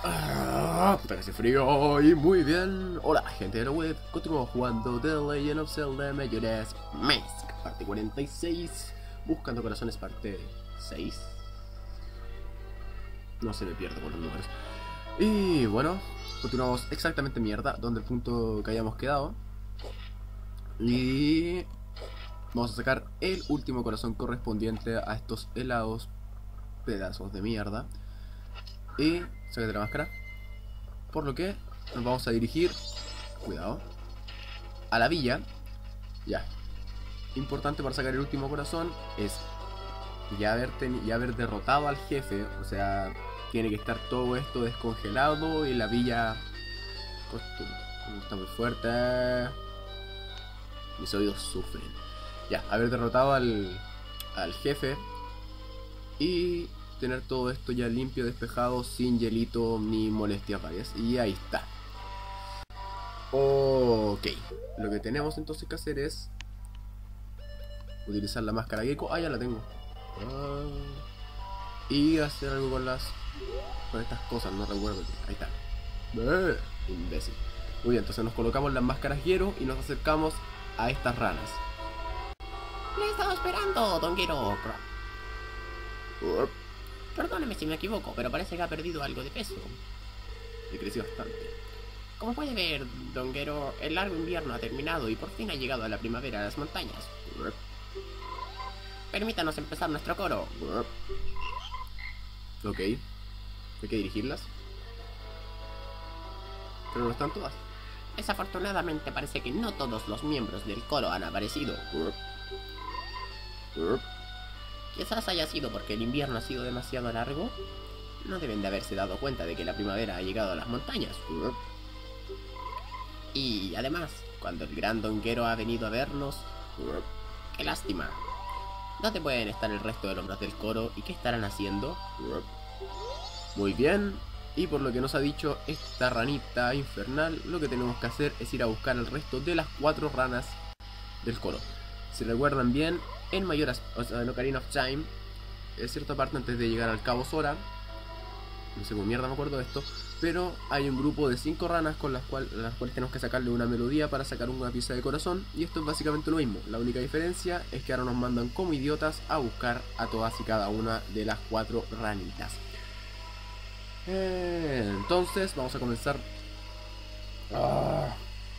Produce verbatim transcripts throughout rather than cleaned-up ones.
Ah, puta que hace frío y muy bien. Hola gente de la web, continuamos jugando The Legend of Zelda Majora's Mask, parte cuarenta y seis, buscando corazones parte seis. No se me pierdo con los números. Y bueno, continuamos exactamente mierda, donde el punto que hayamos quedado. Y vamos a sacar el último corazón correspondiente a estos helados pedazos de mierda. Y sácate la máscara. Por lo que nos vamos a dirigir, cuidado, a la villa. Ya. Importante para sacar el último corazón es ya haber, ya haber derrotado al jefe. O sea, tiene que estar todo esto descongelado y la villa está muy fuerte. Mis oídos sufren. Ya, haber derrotado al, al jefe y tener todo esto ya limpio, despejado, sin hielito ni molestias varias. Y ahí está. Ok. Lo que tenemos entonces que hacer es utilizar la máscara Gecko. Ah, ya la tengo. Ah, y hacer algo con las... con estas cosas, no recuerdo qué. Ahí está. Eh, imbécil. Muy bien, entonces nos colocamos las máscaras Gero y nos acercamos a estas ranas. Le he estado esperando, Don Gero. Uh, Perdóneme si me equivoco, pero parece que ha perdido algo de peso. y creció bastante. Como puede ver, Don Gero, el largo invierno ha terminado y por fin ha llegado a la primavera a las montañas. Uh, Permítanos empezar nuestro coro. uh. Ok. Hay que dirigirlas. Pero no están todas. Desafortunadamente parece que no todos los miembros del coro han aparecido. Uh, uh. Quizás haya sido porque el invierno ha sido demasiado largo. No deben de haberse dado cuenta de que la primavera ha llegado a las montañas. Uh. Y además, cuando el gran Don Gero ha venido a vernos, Uh. qué lástima. ¿Dónde pueden estar el resto de los miembros del coro y qué estarán haciendo? Uh. Muy bien. Y por lo que nos ha dicho esta ranita infernal, lo que tenemos que hacer es ir a buscar al resto de las cuatro ranas del coro. Si recuerdan bien, en Majora's, o sea, en Ocarina of Time, en cierta parte antes de llegar al Cabo Sora, no sé cómo mierda me acuerdo de esto, pero hay un grupo de cinco ranas con las, cual, las cuales tenemos que sacarle una melodía para sacar una pieza de corazón, y esto es básicamente lo mismo. La única diferencia es que ahora nos mandan como idiotas a buscar a todas y cada una de las cuatro ranitas. Eh, entonces vamos a comenzar. Ah.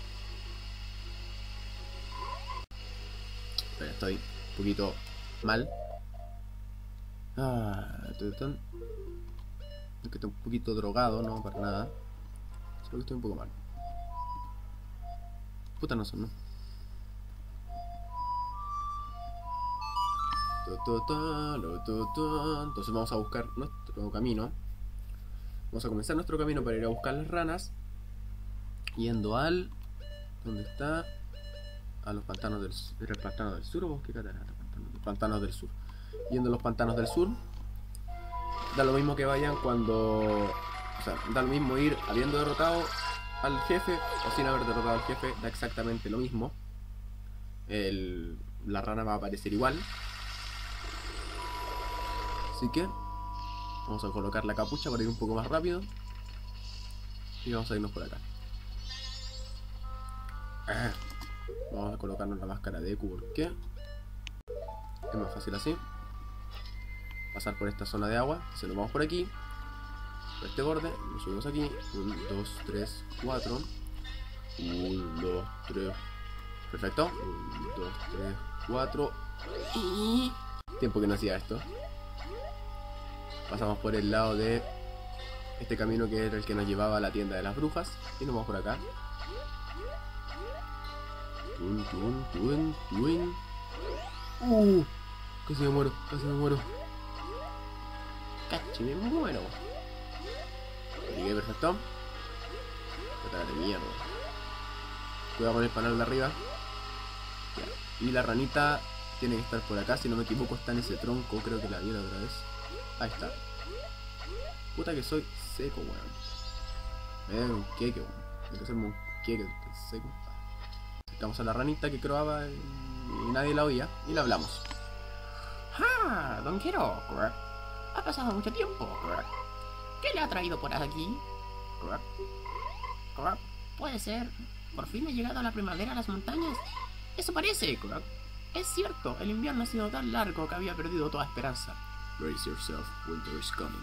Pero estoy un poquito mal. Ah, es que estoy un poquito drogado, no para nada. Solo que estoy un poco mal. Puta no son, ¿no? Entonces vamos a buscar nuestro camino. Vamos a comenzar nuestro camino para ir a buscar las ranas. Yendo al... ¿dónde está? A los pantanos del sur. ¿Era el pantano del sur o bosque catarata? Pantanos, pantanos del sur. Yendo a los pantanos del sur. Da lo mismo que vayan cuando... o sea, da lo mismo ir habiendo derrotado al jefe o sin haber derrotado al jefe. Da exactamente lo mismo. El... la rana va a aparecer igual. Así que... vamos a colocar la capucha para ir un poco más rápido. Y vamos a irnos por acá. Ah, vamos a colocarnos la máscara de Deku porque es más fácil así. Pasar por esta zona de agua. Si nos vamos por aquí, por este borde, nos subimos aquí. uno, dos, tres, cuatro. uno, dos, tres. Perfecto. uno, dos, tres, cuatro. Y... tiempo que no hacía esto. Pasamos por el lado de este camino que era el que nos llevaba a la tienda de las brujas. Y nos vamos por acá. Tun, tun, tun, tun. Uh, casi me muero, casi me muero. Cachi, me muero. Llegué perfecto. Tratar de mierda. Cuidado con el panel de arriba. Ya. Y la ranita tiene que estar por acá. Si no me equivoco está en ese tronco. Creo que la vi la otra vez. Ahí está. Puta que soy seco, weón. Eh, un queque, weón. Hay que hacerme un queque, seco. Acercamos a la ranita que croaba y, y nadie la oía. Y la hablamos. ¡Ah! Don Gero. Ha pasado mucho tiempo. ¿Qué le ha traído por aquí? Croak. Croak. Puede ser. Por fin ha llegado la primavera a las montañas. Eso parece, Croak. Es cierto, el invierno ha sido tan largo que había perdido toda esperanza. Brace yourself, winter is coming.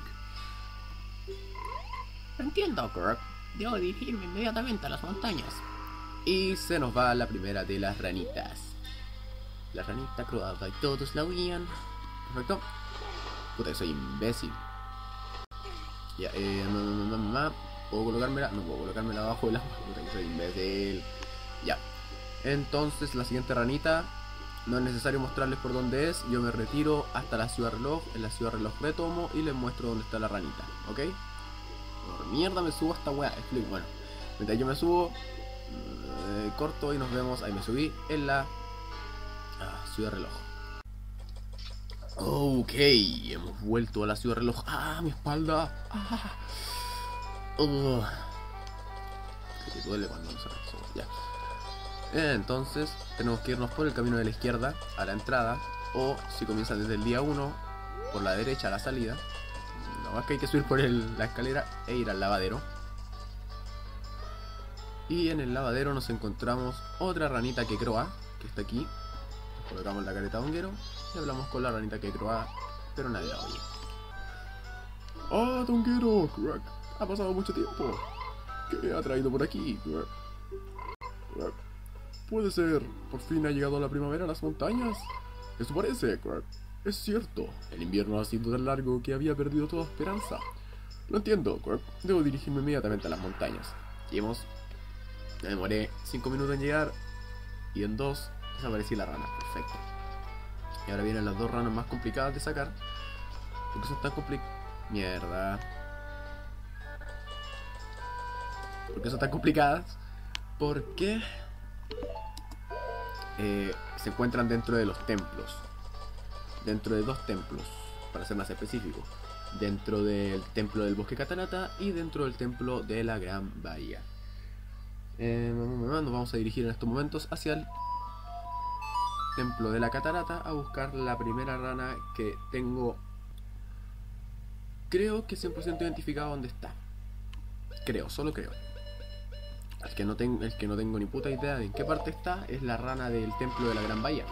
Entiendo, Croak. Debo dirigirme inmediatamente a las montañas. Y se nos va la primera de las ranitas. La ranita croaba y todos la oían. Perfecto. Puta, soy imbécil. Ya, eh, no, no, no, no, no. ¿Puedo colocármela? No puedo colocármela abajo del agua. Puta, que soy imbécil. Ya. Entonces, la siguiente ranita. No es necesario mostrarles por dónde es. Yo me retiro hasta la ciudad reloj. En la ciudad reloj retomo y les muestro dónde está la ranita. ¿Ok? Por mierda me subo a esta weá. Explico. Bueno, mientras yo me subo, eh, corto y nos vemos. Ahí me subí en la ah, ciudad reloj. Ok, hemos vuelto a la ciudad reloj. Ah, mi espalda. Ah. Uh. Que te duele cuando no se resuelve. Ya. Entonces tenemos que irnos por el camino de la izquierda a la entrada, o si comienzan desde el día uno por la derecha a la salida. Nada más que hay que subir por el, la escalera e ir al lavadero. Y en el lavadero nos encontramos otra ranita que croa, que está aquí. Nos colocamos la careta honguero y hablamos con la ranita que croa, pero nadie la oye. ¡Ah, tonguero! Crack. Ha pasado mucho tiempo. ¿Qué ha traído por aquí? Crack. Crack. Puede ser, por fin ha llegado la primavera a las montañas. Eso parece, Crack. Es cierto, el invierno ha sido tan largo que había perdido toda esperanza. Lo entiendo, Crack. Debo dirigirme inmediatamente a las montañas. Y hemos... Me demoré cinco minutos en llegar y en dos desaparecí la rana. Perfecto. Y ahora vienen las dos ranas más complicadas de sacar. Porque son tan complicadas. Mierda. ¿Por qué son tan complicadas? Porque eh, se encuentran dentro de los templos. Dentro de dos templos, para ser más específico. Dentro del templo del bosque Catarata y dentro del templo de la Gran Bahía. Eh, nos vamos a dirigir en estos momentos hacia el templo de la Catarata a buscar la primera rana que tengo. Creo que cien por ciento identificado dónde está. Creo, solo creo. El que, no tengo, el que no tengo ni puta idea de en qué parte está es la rana del templo de la Gran Bahía.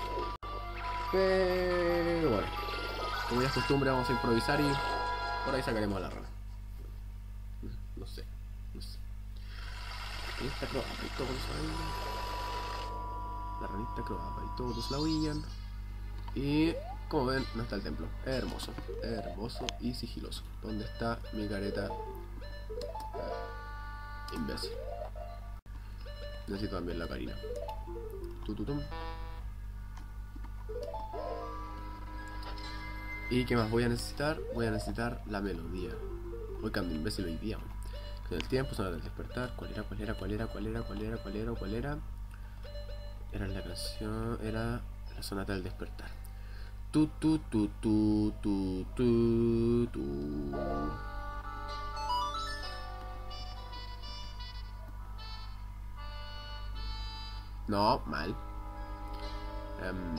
Pero bueno, como ya es costumbre, vamos a improvisar y por ahí sacaremos a la rana. No sé, no sé. Esta croaba y todos la oían. La ranita croaba y todos la oían. Y como ven, no está el templo. Hermoso, hermoso y sigiloso. ¿Dónde está mi careta? Eh, imbécil. Necesito también la carina. Tututum. ¿Y qué más voy a necesitar? Voy a necesitar la melodía. Voy cambio imbécil hoy día. Con el tiempo, sonata del despertar. ¿Cuál era? ¿Cuál era? ¿Cuál era? ¿Cuál era? ¿Cuál era? ¿Cuál era? ¿Cuál era? Era la canción. Era la sonata del despertar. Tu tu tu tu tu tu tu. No, mal. Um,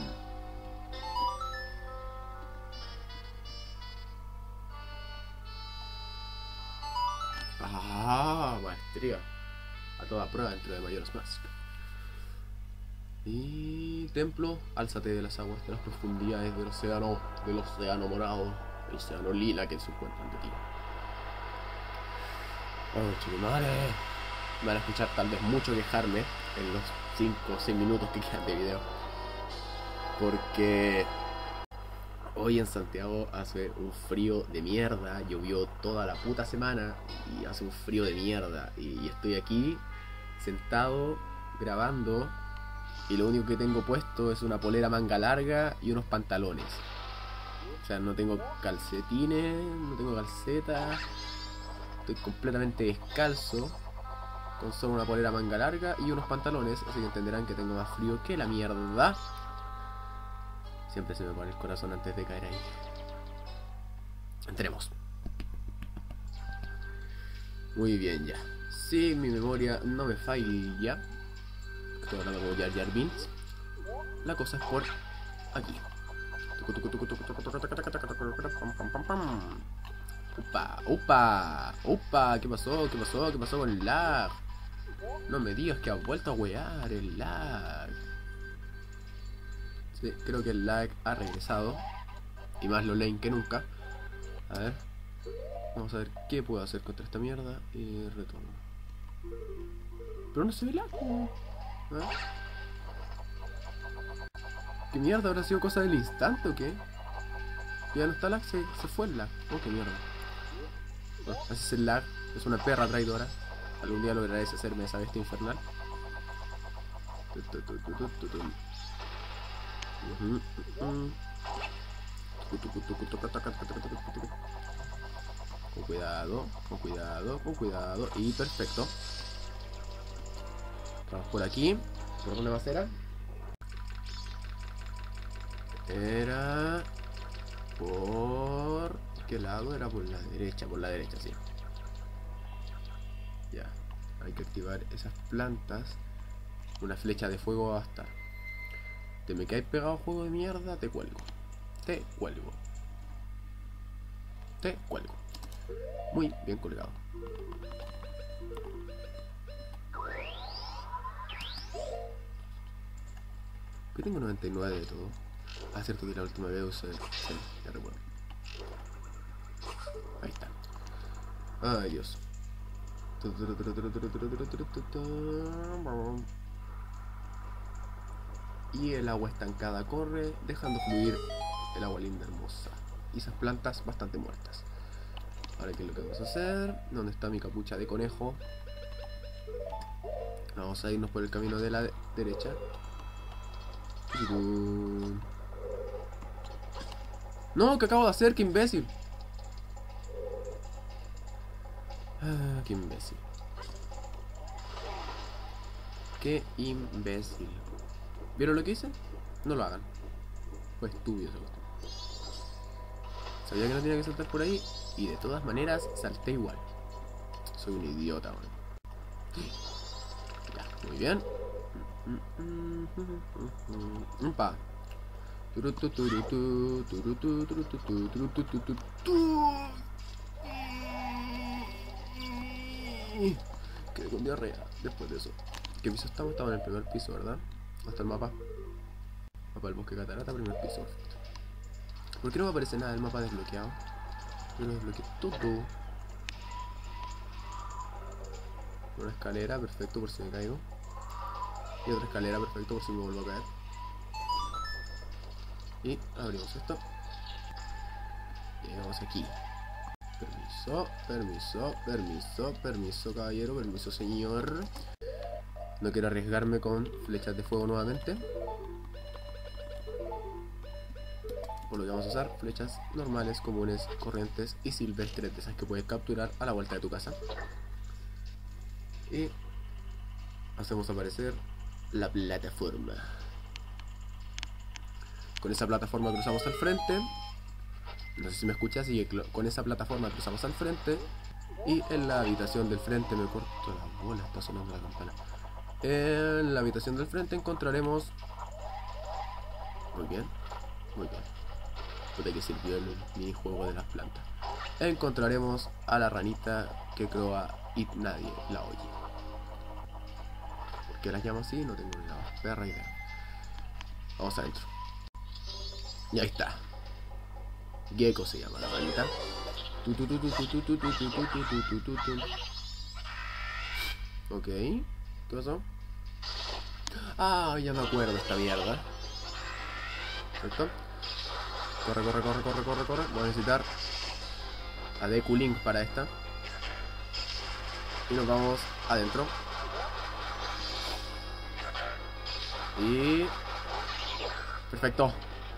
ah, maestría. A toda prueba dentro de Majora's Mask. Y templo, álzate de las aguas de las profundidades del océano, del océano morado, el océano lila que se encuentra ante ti. Oh, chimare. Me van a escuchar tal vez mucho quejarme en los cinco o seis minutos que quedan de video, porque hoy en Santiago hace un frío de mierda. Llovió toda la puta semana y hace un frío de mierda, y estoy aquí sentado grabando y lo único que tengo puesto es una polera manga larga y unos pantalones. O sea, no tengo calcetines, no tengo calcetas, estoy completamente descalzo con solo una polera manga larga y unos pantalones, así que entenderán que tengo más frío que la mierda. Siempre se me pone el corazón antes de caer ahí. Entremos. Muy bien, ya. Si mi memoria no me falla, estoy hablando como Jar Jar Binks, la cosa es por aquí. Upa, upa, upa, ¿qué pasó? ¿Qué pasó? ¿Qué pasó con el lag? No me digas que ha vuelto a wear el lag. Sí, creo que el lag ha regresado. Y más lo lane que nunca. A ver. Vamos a ver qué puedo hacer contra esta mierda. Y retorno. Pero no se ve lag. ¿Ah? ¿Qué mierda? ¿Habrá sido cosa del instante o qué? Ya no está lag, se, se fue el lag. Oh, qué mierda. Bueno, ese es el lag. Es una perra traidora. Algún día lograré deshacerme de esa bestia infernal. Con cuidado, con cuidado, con cuidado. Y perfecto. Vamos por aquí. ¿Por dónde más era? Era... ¿Por qué lado? Era por la derecha, por la derecha, sí. Ya. Hay que activar esas plantas. Una flecha de fuego va a estar. Te me caes pegado, juego de mierda, te cuelgo. Te cuelgo. Te cuelgo. Muy bien colgado. Que tengo noventa y nueve de todo. Ah, cierto que la última vez usé. Sí, ya recuerdo. Ahí está. Ay, Dios. Y el agua estancada corre, dejando fluir el agua linda, hermosa. Y esas plantas bastante muertas. Ahora, ¿qué es lo que vamos a hacer? ¿Dónde está mi capucha de conejo? Vamos a irnos por el camino de la de derecha. No, ¿qué acabo de hacer? ¡Qué imbécil! Ah, qué imbécil. Qué imbécil. ¿Vieron lo que hice? No lo hagan. Fue estúpido esa cuestión. Sabía que no tenía que saltar por ahí. Y de todas maneras salté igual. Soy un idiota, man. Ya, muy bien. Umpa. Quedé con diarrea después de eso. ¿Qué piso estamos? Estamos en el primer piso, ¿verdad? Hasta el mapa. Mapa del bosque catarata, primer piso. ¿Por qué no me aparece nada del mapa desbloqueado? Yo lo desbloqueé todo. Una escalera, perfecto por si me caigo. Y otra escalera, perfecto por si me vuelvo a caer. Y abrimos esto. Y llegamos aquí. Permiso, permiso, permiso, permiso, caballero, permiso, señor. No quiero arriesgarme con flechas de fuego nuevamente. Por lo que vamos a usar flechas normales, comunes, corrientes y silvestres, de esas que puedes capturar a la vuelta de tu casa. Y hacemos aparecer la plataforma. Con esa plataforma cruzamos al frente. No sé si me escuchas, y con esa plataforma cruzamos al frente. Y en la habitación del frente, me corto la bola, está sonando la campana. En la habitación del frente encontraremos... Muy bien, muy bien. Puta que sirvió el minijuego de las plantas. Encontraremos a la ranita que croa y nadie la oye. ¿Por qué las llamo así? No tengo ni la perra idea. Vamos adentro. Y ahí está. Gecko se llama la ranita. Ok. ¿Qué pasó? Ah, ya me acuerdo de esta mierda. Perfecto. Corre, corre, corre, corre, corre, corre. Voy a necesitar a Deku Link para esta. Y nos vamos adentro. Y... perfecto.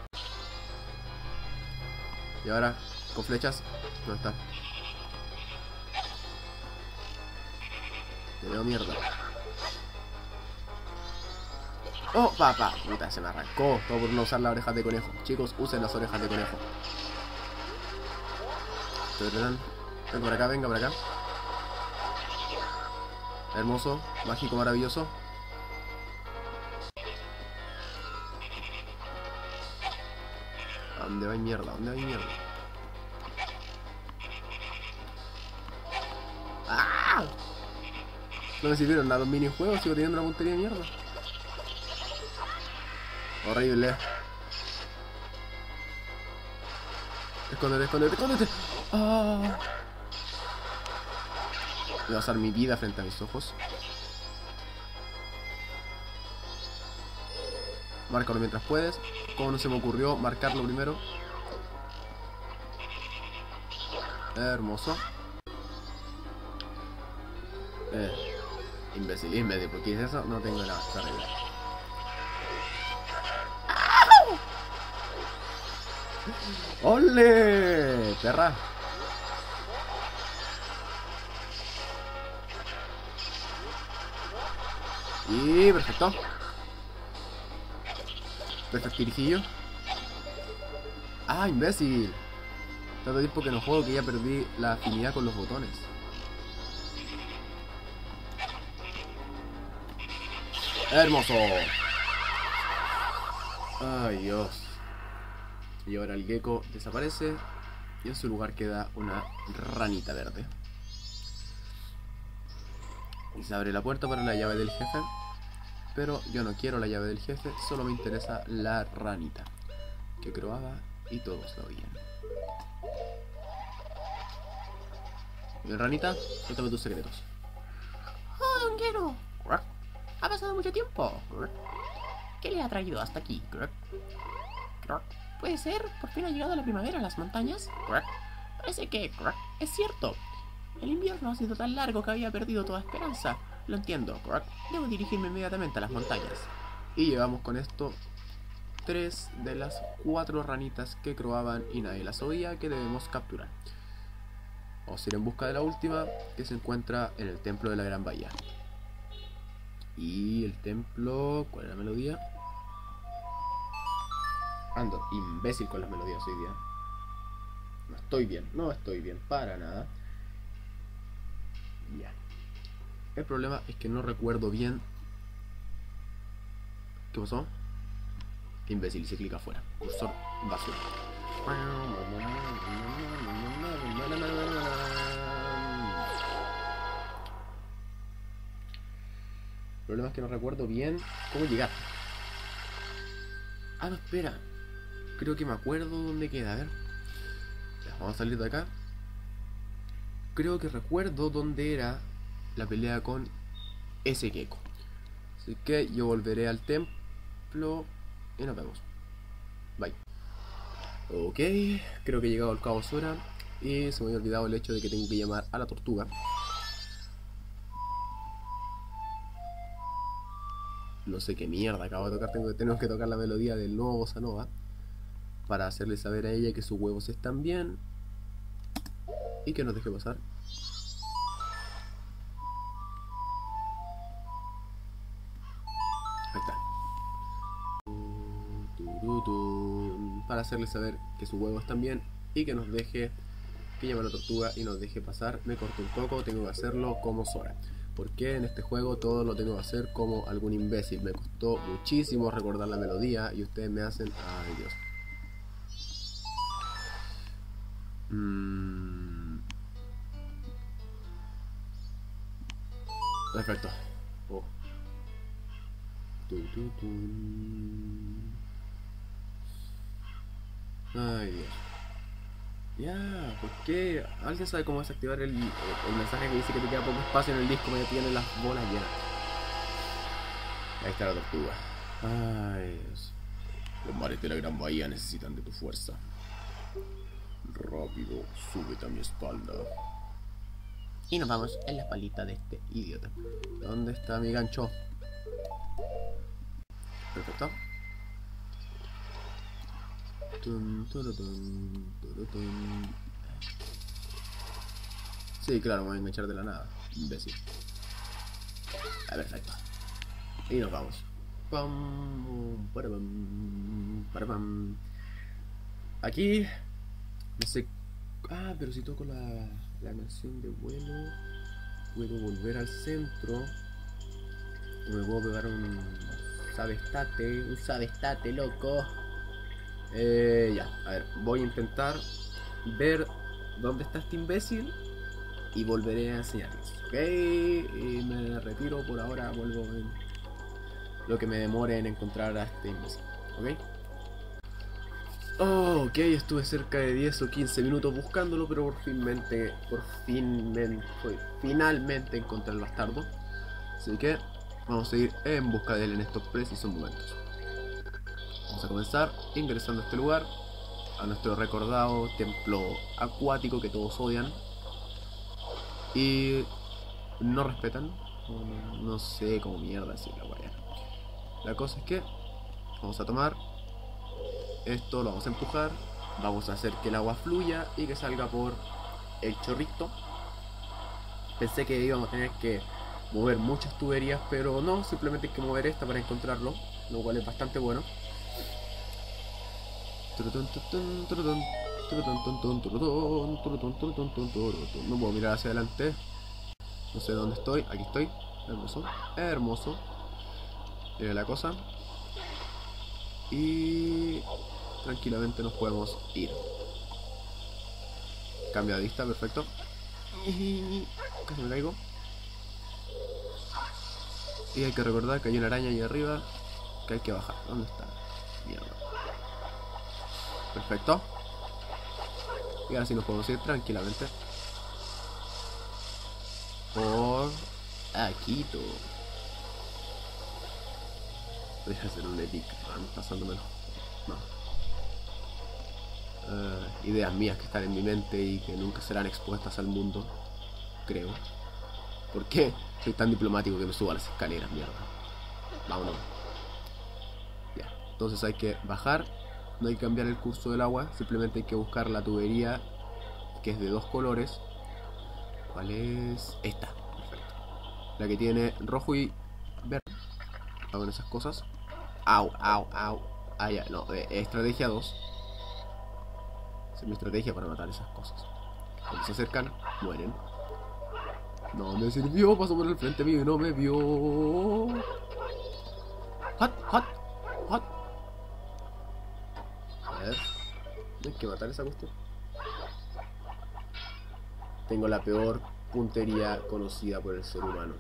Y ahora, con flechas. ¿Dónde está? Le veo mierda. Oh, papá. Puta, se me arrancó. Todo por no usar las orejas de conejo. Chicos, usen las orejas de conejo. Ven por acá, venga por acá. Hermoso, mágico, maravilloso. ¿A dónde va mierda? ¿A dónde va mierda? No me sirvieron nada los minijuegos, sigo teniendo una puntería de mierda. Horrible. Escóndete, escóndete, escóndete. Ah. Voy a usar mi vida frente a mis ojos. Márcalo mientras puedes. Como no se me ocurrió marcarlo primero. Hermoso. Eh, imbécil, imbécil, ¿por qué es eso? No tengo nada, está arreglado. ¡Ole! Perra. Y perfecto. Perfecto, dirigillo. Ah, imbécil. Tanto tiempo que no juego que ya perdí la afinidad con los botones. Hermoso. Ay, Dios. Y ahora el gecko desaparece y en su lugar queda una ranita verde. Y se abre la puerta para la llave del jefe. Pero yo no quiero la llave del jefe, solo me interesa la ranita que croaba y todos lo oían. Bien, ranita, cuéntame tus secretos. ¡Oh, don Gero! Ha pasado mucho tiempo. ¿Qué le ha traído hasta aquí? ¿Puede ser? ¿Por fin ha llegado la primavera a las montañas? Parece que es cierto. El invierno ha sido tan largo que había perdido toda esperanza. Lo entiendo. Debo dirigirme inmediatamente a las montañas. Y llevamos con esto tres de las cuatro ranitas que croaban y nadie las oía que debemos capturar. Vamos a ir en busca de la última, que se encuentra en el templo de la Gran Bahía. Y el templo... ¿cuál es la melodía? Ando imbécil con las melodías hoy día. No estoy bien, no estoy bien, para nada. Ya. El problema es que no recuerdo bien. ¿Qué pasó? Imbécil, se clica afuera. Cursor basura. El problema es que no recuerdo bien cómo llegar. Ah, no, espera. Creo que me acuerdo dónde queda. A ver. Ya, vamos a salir de acá. Creo que recuerdo dónde era la pelea con ese gecko. Así que yo volveré al templo y nos vemos. Bye. Ok, creo que he llegado al cabo Sora y se me había olvidado el hecho de que tengo que llamar a la tortuga. No sé qué mierda acabo de tocar, tengo que, tenemos que tocar la melodía del nuevo Bossa Nova para hacerle saber a ella que sus huevos están bien y que nos deje pasar. Ahí está. Para hacerle saber que sus huevos están bien y que nos deje, que llame a la tortuga y nos deje pasar. Me corto un poco, tengo que hacerlo como Sora. Porque en este juego todo lo tengo que hacer como algún imbécil. Me costó muchísimo recordar la melodía y ustedes me hacen... ¡ay, Dios! Mm. Perfecto. Oh. Tu, tu, tu. Ay, Dios. Ya, ¿por qué? ¿Alguien sabe cómo desactivar el, el mensaje que dice que te queda poco espacio en el disco? Me tiene las bolas llenas. Ahí está la tortuga. Ay, Dios. Los mares de la Gran Bahía necesitan de tu fuerza. Rápido, súbete a mi espalda. Y nos vamos en la espaldita de este idiota. ¿Dónde está mi gancho? Perfecto. Sí, claro, me voy a enganchar de la nada, imbécil. Ah, perfecto. Y nos vamos. Pam, para pam, para pam. Aquí, no sé. Ah, pero si toco la, la canción de vuelo, puedo volver al centro. Y me puedo pegar un sabestate, un sabestate, loco. Eh, ya, a ver, voy a intentar ver dónde está este imbécil y volveré a enseñarles. Ok, y me retiro por ahora, vuelvo en lo que me demore en encontrar a este imbécil. Ok. Oh, ok, estuve cerca de diez o quince minutos buscándolo, pero por finmente, por fin, finalmente encontré al bastardo. Así que vamos a ir en busca de él en estos precisos momentos. Vamos a comenzar ingresando a este lugar, a nuestro recordado templo acuático que todos odian y no respetan. No, no sé cómo mierda decir la guaya. La cosa es que vamos a tomar esto, lo vamos a empujar, vamos a hacer que el agua fluya y que salga por el chorrito. Pensé que íbamos a tener que mover muchas tuberías, pero no, simplemente hay que mover esta para encontrarlo, lo cual es bastante bueno. No puedo mirar hacia adelante, no sé dónde estoy, aquí estoy, hermoso, hermoso. Mira la cosa. Y tranquilamente nos podemos ir. Cambio de vista, perfecto. Casi me caigo. Y hay que recordar que hay una araña ahí arriba que hay que bajar. ¿Dónde está? Mierda. Perfecto. Y ahora sí nos podemos ir tranquilamente por aquí todo. Voy a hacer un epic run pasándomelo. No. Uh, ideas mías que están en mi mente y que nunca serán expuestas al mundo, creo. ¿Por qué soy tan diplomático que me subo a las escaleras, mierda? Vámonos. Ya, entonces hay que bajar. No hay que cambiar el curso del agua, simplemente hay que buscar la tubería que es de dos colores. ¿Cuál es? Esta, perfecto. La que tiene rojo y verde. Hago esas cosas. Au, au, au. Ah, ya, no, eh, estrategia dos. Es mi estrategia para matar esas cosas. Cuando se acercan, mueren. No me sirvió, pasó por el frente mío y no me vio. Hot, hot, hot. A ver, hay que matar esa cuestión. Tengo la peor puntería conocida por el ser humano.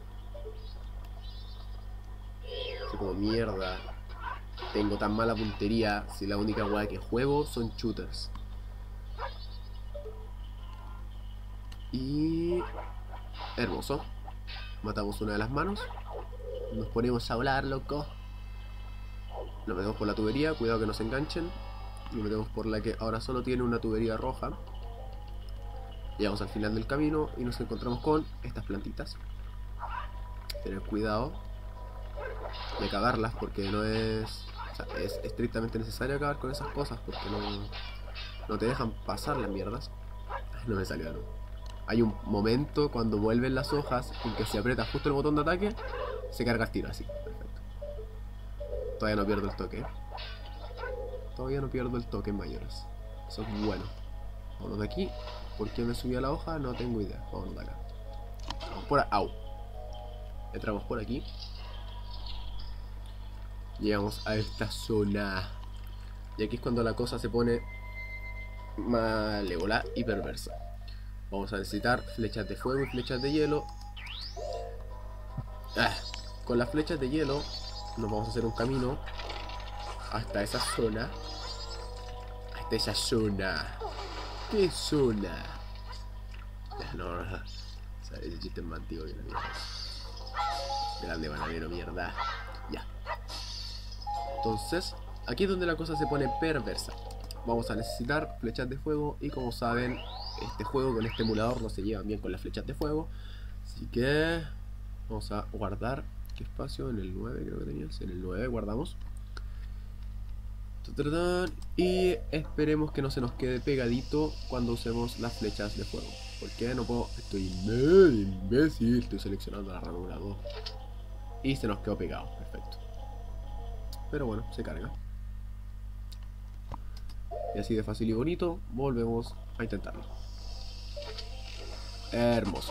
Así como mierda. Tengo tan mala puntería si la única weá que juego son shooters. Y... hermoso. Matamos una de las manos. Nos ponemos a hablar, loco. Nos metemos por la tubería, cuidado que no se enganchen. Nos metemos por la que ahora solo tiene una tubería roja. Llegamos al final del camino y nos encontramos con estas plantitas. Tener cuidado y acabarlas porque no es... o sea, es estrictamente necesario acabar con esas cosas porque no, no te dejan pasar las mierdas. No me salió, no. Hay un momento cuando vuelven las hojas en que si aprietas justo el botón de ataque, se carga el tiro así. Perfecto. Todavía no pierdo el toque. Todavía no pierdo el toque, mayores. Eso es bueno. Vámonos de aquí. ¿Por qué me subí a la hoja? No tengo idea. Vámonos de acá. Vamos por aquí. Au. Entramos por aquí. Llegamos a esta zona. Y aquí es cuando la cosa se pone malévola y perversa. Vamos a necesitar flechas de fuego y flechas de hielo. Ah, con las flechas de hielo nos vamos a hacer un camino hasta esa zona. Hasta esa zona. ¿Qué zona? No, no, no. O sea, ese chiste es más antiguo que la mierda. Grande bananero, mierda. Ya. Entonces, aquí es donde la cosa se pone perversa. Vamos a necesitar flechas de fuego y como saben, este juego con este emulador no se lleva bien con las flechas de fuego. Así que vamos a guardar. ¿Qué espacio? En el nueve creo que tenías. En el nueve guardamos. Y esperemos que no se nos quede pegadito cuando usemos las flechas de fuego. Porque no puedo... Estoy medio imbécil. Estoy seleccionando la ranura dos. Y se nos quedó pegado. Perfecto. Pero bueno, se carga. Y así de fácil y bonito volvemos a intentarlo. Hermoso.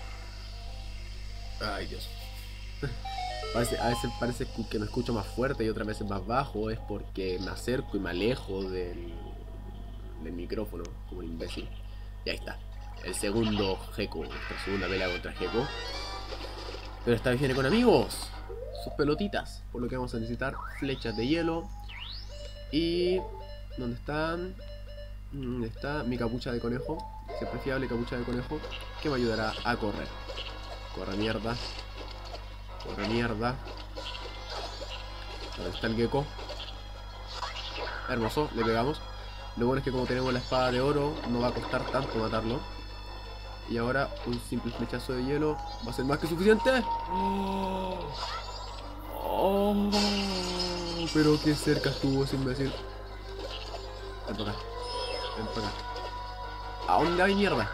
Ay, Dios. Parece, a veces parece que me escucho más fuerte y otras veces más bajo. Es porque me acerco y me alejo del, del micrófono como un imbécil. Y ahí está. el segundo Gecko, nuestra segunda pelea contra Gecko. Pero esta vez viene con amigos, sus pelotitas, por lo que vamos a necesitar flechas de hielo. Y... ¿dónde están? ¿Dónde está mi capucha de conejo? Siempre fiable capucha de conejo, que me ayudará a correr. Corre mierda. Corre mierda. ¿Dónde está el gecko? Hermoso, le pegamos. Lo bueno es que como tenemos la espada de oro, no va a costar tanto matarlo. Y ahora un simple flechazo de hielo va a ser más que suficiente. Oh, oh, pero qué cerca estuvo ese imbécil. Ven para acá. Ven para acá. ¿A dónde hay mierda?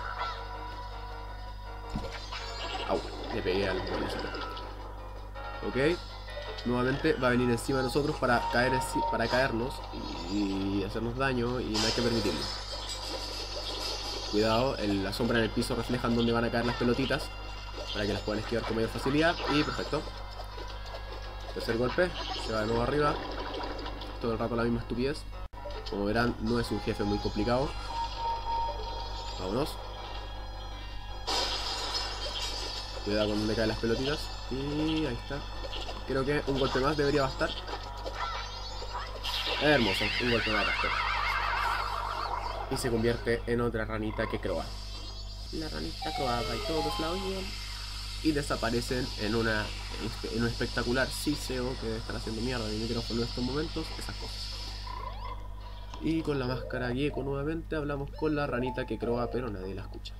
Au, le pegué al bolsito. Ok. Nuevamente va a venir encima de nosotros para caer para caernos y hacernos daño, y no hay que permitirlo. Cuidado, el, la sombra en el piso reflejan dónde van a caer las pelotitas para que las puedan esquivar con mayor facilidad. Y perfecto. Tercer golpe, se va de nuevo arriba. Todo el rato la misma estupidez. Como verán, no es un jefe muy complicado. Vámonos. Cuidado con donde caen las pelotitas. Y ahí está. Creo que un golpe más debería bastar. Hermoso, un golpe más bastó. Y se convierte en otra ranita que croa. La ranita croaba y todos la oyen. Y desaparecen en una en un espectacular siseo que debe estar haciendo mierda mi micrófono en estos momentos. Esas cosas. Y con la máscara gecko nuevamente hablamos con la ranita que croa, pero nadie la escucha.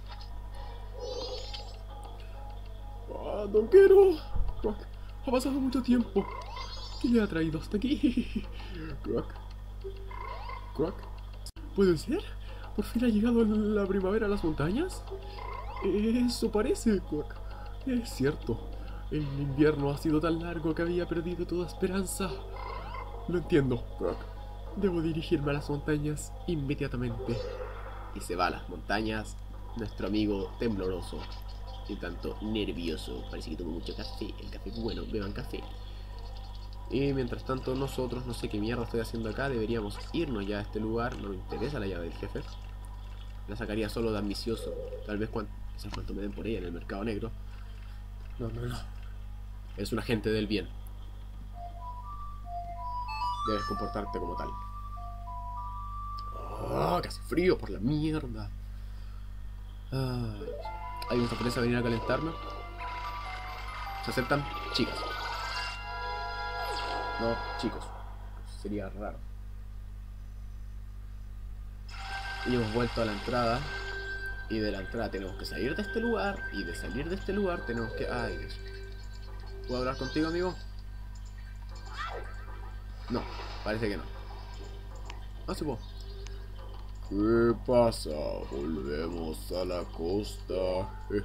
¡Ah, no quiero! Ha pasado mucho tiempo. ¿Qué le ha traído hasta aquí? Croc. Croc. ¿Puede ser? ¿Por fin ha llegado la primavera a las montañas? Eso parece, Croc. Es cierto. El invierno ha sido tan largo que había perdido toda esperanza. Lo entiendo, Croc. Debo dirigirme a las montañas inmediatamente. Y se va a las montañas nuestro amigo tembloroso. Y tanto nervioso. Parece que tomó mucho café. El café es bueno, beban café. Y mientras tanto nosotros, no sé qué mierda estoy haciendo acá. Deberíamos irnos ya a este lugar. No me interesa la llave del jefe. La sacaría solo de ambicioso. Tal vez cuánto, quizás cuánto me den por ella en el mercado negro. No, no, no. Es un agente del bien. Debes comportarte como tal. Ah, que hace frío por la mierda. Ah, ¿hay una sorpresa a venir a calentarme? ¿Se aceptan? Chicas. No, chicos. Sería raro. Y hemos vuelto a la entrada. Y de la entrada tenemos que salir de este lugar. Y de salir de este lugar tenemos que... Ay, Dios. ¿Puedo hablar contigo, amigo? No, parece que no. Ah, sí puedo. ¿Qué pasa? Volvemos a la costa.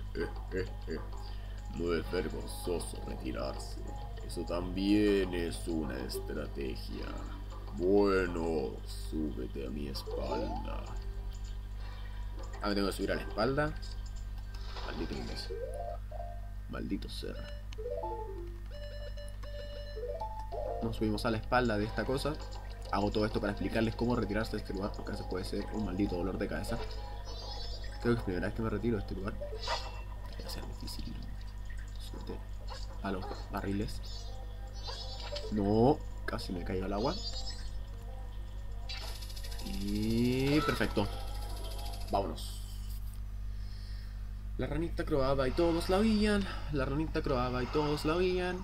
No es vergonzoso retirarse. Eso también es una estrategia. Bueno, súbete a mi espalda. Ah, me tengo que subir a la espalda. Maldito inglés. Maldito ser. Nos subimos a la espalda de esta cosa. Hago todo esto para explicarles cómo retirarse de este lugar, porque a veces puede ser un maldito dolor de cabeza. Creo que es la primera vez que me retiro de este lugar. Va a ser difícil. Súbete a los barriles. No, casi me caigo al agua. Y perfecto. Vámonos. La ranita croaba y todos la oían. La ranita croaba y todos la oían.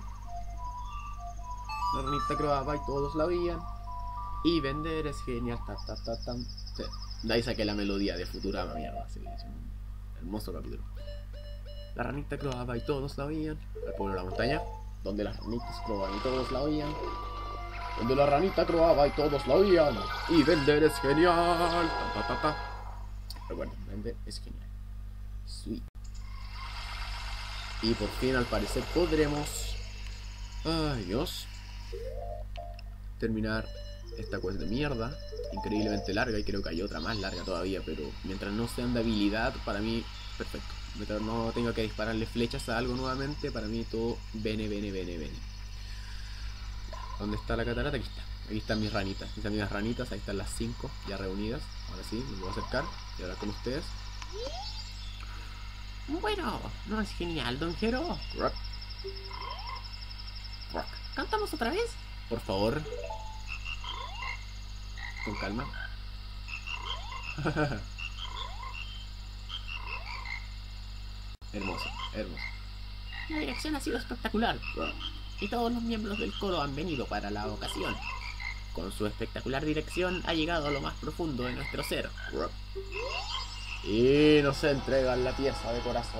La ranita croaba y todos la oían. Y vender es genial. Ta, ta, ta, ta. Sí. De ahí saqué la melodía de Futurama, mierda. Sí, es un hermoso capítulo. La ranita croaba y todos la oían. Al pueblo de la montaña, donde las ranitas croaban y todos la oían. Donde la ranita croaba y todos la oían. Y vender es genial. Ta, ta, ta, ta. Recuerden, vender es genial. Sweet. Y por fin, al parecer, podremos... Ay, Dios. Terminar esta quest de mierda. Increíblemente larga, y creo que hay otra más larga todavía. Pero mientras no sean de habilidad, para mí, perfecto. Mientras no tenga que dispararle flechas a algo nuevamente, para mí todo bene, bene, bene, bene. ¿Dónde está la catarata? Aquí está. Aquí están mis ranitas, mis amigas ranitas. Ahí están las cinco ya reunidas. Ahora sí, me voy a acercar y hablar con ustedes. Bueno, ¿no es genial, Don Jero? Croc. Croc. ¿Cantamos otra vez? Por favor. Con calma. Hermoso, hermoso. La dirección ha sido espectacular. Y todos los miembros del coro han venido para la ocasión. Con su espectacular dirección ha llegado a lo más profundo de nuestro ser. Y nos entregan la pieza de corazón.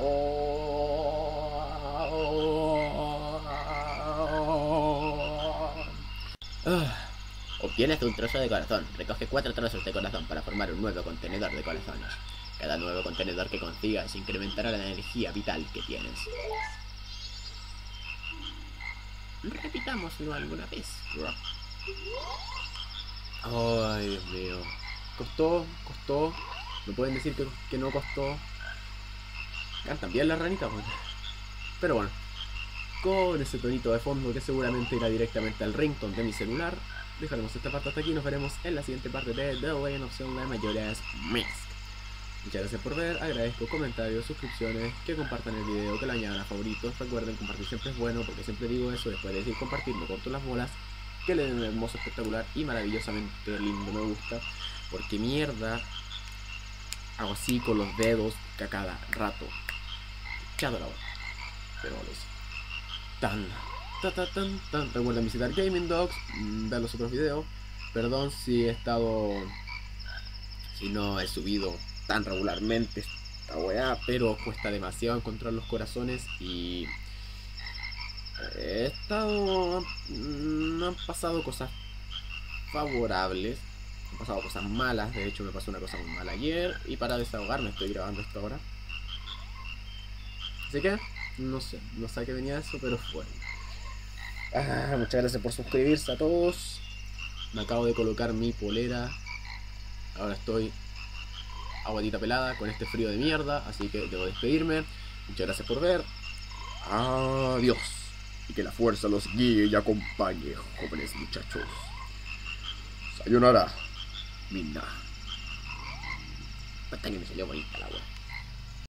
Ah. Obtienes un trozo de corazón. Recoge cuatro trozos de corazón para formar un nuevo contenedor de corazones. Cada nuevo contenedor que consigas incrementará la energía vital que tienes. Repitámoslo alguna vez. Ay, Dios mío. Costó, costó. No pueden decir que, que no costó. Cantan bien las ranitas, bueno. Pero bueno, con ese tonito de fondo que seguramente irá directamente al ringtone de mi celular, dejaremos esta parte hasta aquí. Nos veremos en la siguiente parte de The Legend of Zelda Majora's Mask. Muchas gracias por ver, agradezco comentarios, suscripciones, que compartan el video, que lo añadan a favoritos. Recuerden, compartir siempre es bueno, porque siempre digo eso, después de decir compartir me corto las bolas. Que le den un hermoso, espectacular y maravillosamente lindo me gusta, porque mierda hago así con los dedos que a cada rato. Echado la bola. Pero lo hice. Tan, tan, tan, tan, tan. Recuerden visitar Gaming Dogs, ver los otros videos. Perdón si he estado, si no he subido tan regularmente esta weá, pero cuesta demasiado encontrar los corazones y he estado, no han pasado cosas favorables, han pasado cosas malas. De hecho me pasó una cosa muy mala ayer y para desahogarme estoy grabando esto ahora. Así que no sé, no sé a qué venía eso, pero fue. Ah, muchas gracias por suscribirse a todos. Me acabo de colocar mi polera. Ahora estoy aguadita pelada con este frío de mierda, así que debo despedirme. Muchas gracias por ver. Adiós. Y que la fuerza los guíe y acompañe, jóvenes muchachos. Sayonara, Minna. Hasta que me salió bonita la wea.